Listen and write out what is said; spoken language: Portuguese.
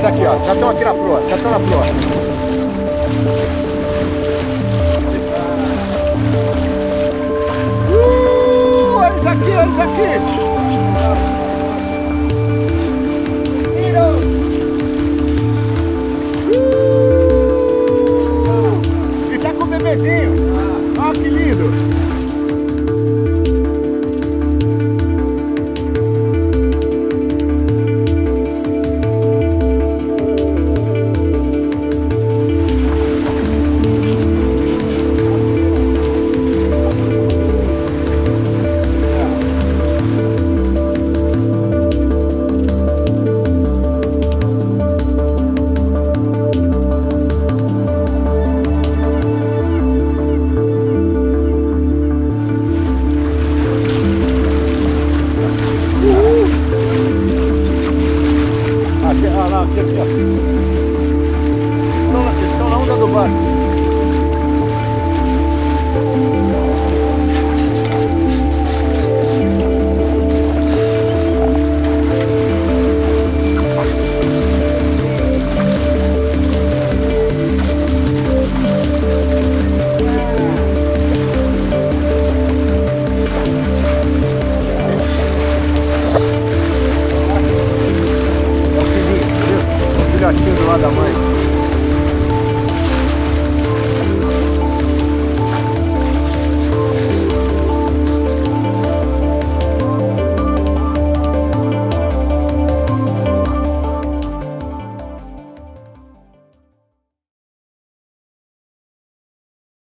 Esse aqui, ó. Já estão aqui na proa. Já estão na proa. Olha isso aqui, olha isso aqui. E tá com o bebezinho. Olha que lindo. Olha lá, aqui, ó. Estão na onda do barco. Filhotinho do lado da mãe.